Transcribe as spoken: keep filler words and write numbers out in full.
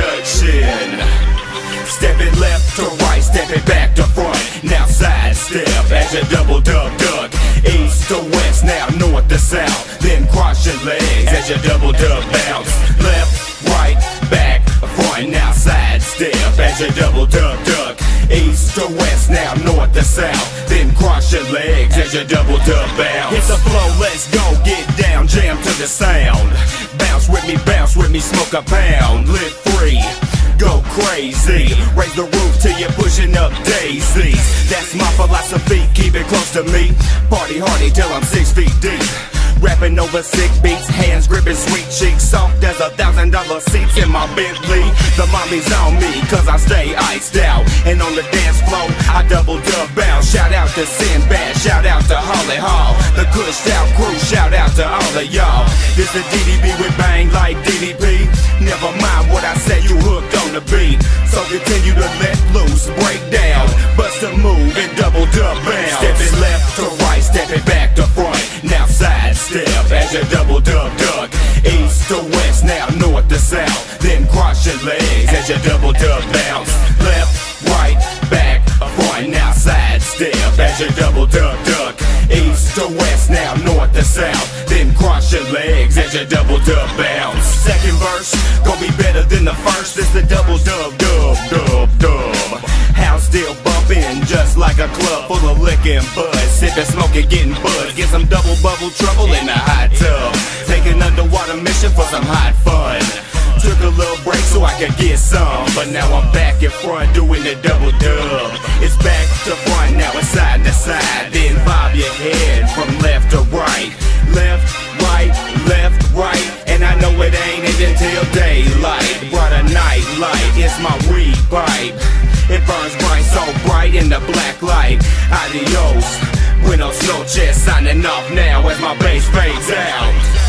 introduction. Stepping left to right, stepping back to front. Now side step as you double dub duck. East to west, now north to south. Then cross your legs as you double dub bounce. Left, right, back, front. Now side step as you double dub duck. East to west, now north to south. Then cross your legs as you double dub bounce. Hit the flow, let's go, get down, jam to the sound. Bounce with me, bounce with me, smoke a pound. Live free, go crazy. Raise the roof till you're pushing up daisies. That's my philosophy, keep it close to me. Party hardy till I'm six feet deep. Rapping over sick beats, hands gripping sweet cheeks. Soft as a thousand dollar seats in my Bentley. The mommy's on me, cause I stay iced out. And on the dance floor, I double dub bounce. Shout out to Sinbad, shout out to Holly Hall. The Kush Out crew, shout out to all of y'all. This the D D B with bang like D D P. Never mind what I said, you hooked on the beat. So continue to let loose, break down, bust a move and double dub bounce. Stepping left to right, stepping back to front. Now side step as you double dub duck. East to west, now north to south. Then cross your legs as you double dub bounce. Left, right, back, front. Now side step as you double dub duck. East to west, now north to south. Then cross your legs as you double dub bounce. Second verse, gonna be better than the first. It's the double dub dub dub dub. House still bumping just like a club full of liquor and buzz. Sipping, smoking, getting buzzed. Get some double bubble trouble in the hot tub. Take an underwater mission for some hot fun. Took a little break so I could get some, but now I'm back in front doing the double dub. It's back to front, now it's side to side. Then bob your head from left to right. Left, right, left, right. And I know it ain't it until daylight. Brought a night light, it's my weed pipe. It burns bright, so bright in the black light. Adios, buenos noches, signing off now as my bass fades out.